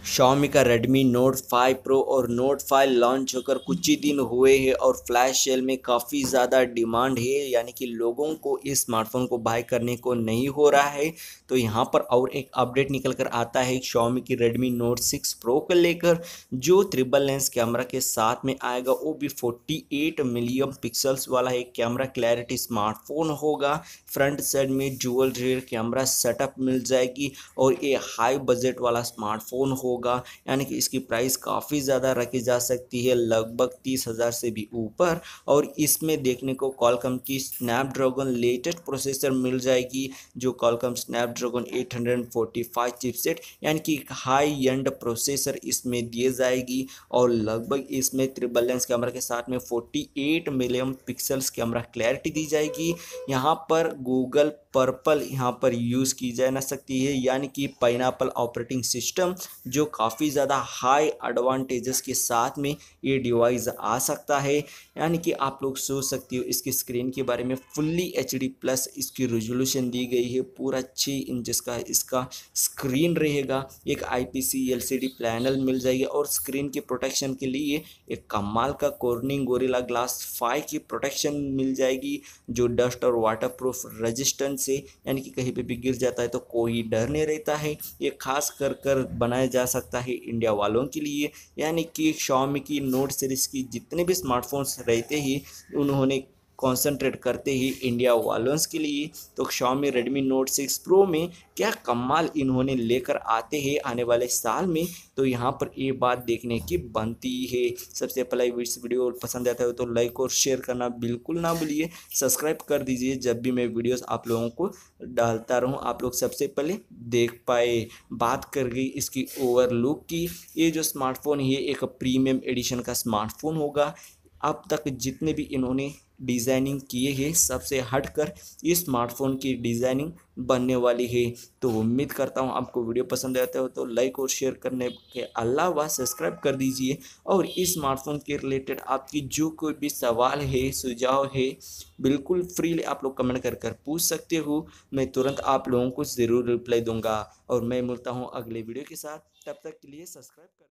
Xiaomi का Redmi Note 5 Pro और Note 5 launch होकर कुछ ही दिन हुए हैं और फ्लैश सेल में काफ़ी ज़्यादा डिमांड है, यानी कि लोगों को इस स्मार्टफोन को बाय करने को नहीं हो रहा है। तो यहाँ पर और एक अपडेट निकल कर आता है Xiaomi की Redmi Note 6 Pro को लेकर, जो ट्रिपल लेंस कैमरा के साथ में आएगा। वो भी 48 मिलियन पिक्सल्स वाला एक कैमरा क्लैरिटी स्मार्टफोन होगा। फ्रंट साइड में डुअल रियर कैमरा सेटअप मिल जाएगी और ये हाई बजट वाला स्मार्टफोन होगा, यानी कि इसकी प्राइस काफ़ी ज़्यादा रखी जा सकती है, लगभग 30,000 से भी ऊपर। और इसमें देखने को कॉलकम की स्नैपड्रैगन लेटेस्ट प्रोसेसर मिल जाएगी, जो कॉलकम स्नैपड्रैगन 845 चिपसेट, यानी कि हाई एंड प्रोसेसर इसमें दिए जाएगी। और लगभग इसमें ट्रिपल लेंस कैमरा के साथ में 48 मिलियन पिक्सल्स कैमरा क्लैरिटी दी जाएगी। यहाँ पर गूगल पर्पल यहाँ पर यूज़ की जा ना सकती है, यानी कि पाइनएप्पल ऑपरेटिंग सिस्टम, जो काफ़ी ज़्यादा हाई एडवांटेजेस के साथ में ये डिवाइस आ सकता है। यानी कि आप लोग सोच सकते हो इसकी स्क्रीन के बारे में, फुल्ली HD प्लस इसकी रेजोल्यूशन दी गई है, पूरा 6 इंचेस का इसका स्क्रीन रहेगा। एक IPS LCD पैनल मिल जाएगी और स्क्रीन की प्रोटेक्शन के लिए एक कमाल का कॉर्निंग गोरिल्ला ग्लास 5 की प्रोटेक्शन मिल जाएगी, जो डस्ट और वाटर प्रूफ रेजिस्टेंस से, यानी कि कहीं पे भी गिर जाता है तो कोई डर नहीं रहता है। ये खास कर बनाया जा सकता है इंडिया वालों के लिए, यानी कि Xiaomi की नोट सीरीज की जितने भी स्मार्टफोन्स रहते ही उन्होंने कॉन्सेंट्रेट करते ही इंडिया वालों के लिए। तो Xiaomi Redmi Note 6 Pro में क्या कमाल इन्होंने लेकर आते हैं आने वाले साल में, तो यहाँ पर ये बात देखने की बनती है। सबसे पहले इस वीडियो पसंद आता है तो लाइक और शेयर करना बिल्कुल ना भूलिए, सब्सक्राइब कर दीजिए, जब भी मैं वीडियोस आप लोगों को डालता रहूँ आप लोग सबसे पहले देख पाए। बात कर गई इसकी ओवरलुक की, ये जो स्मार्टफोन है एक प्रीमियम एडिशन का स्मार्टफोन होगा। अब तक जितने भी इन्होंने डिज़ाइनिंग किए हैं सबसे हटकर इस स्मार्टफोन की डिज़ाइनिंग बनने वाली है। तो उम्मीद करता हूँ आपको वीडियो पसंद आता हो तो लाइक और शेयर करने के अलावा सब्सक्राइब कर दीजिए। और इस स्मार्टफोन के रिलेटेड आपकी जो कोई भी सवाल है, सुझाव है, बिल्कुल फ्रीली आप लोग कमेंट कर पूछ सकते हो। मैं तुरंत आप लोगों को ज़रूर रिप्लाई दूंगा। और मैं मिलता हूँ अगले वीडियो के साथ, तब तक के लिए सब्सक्राइब कर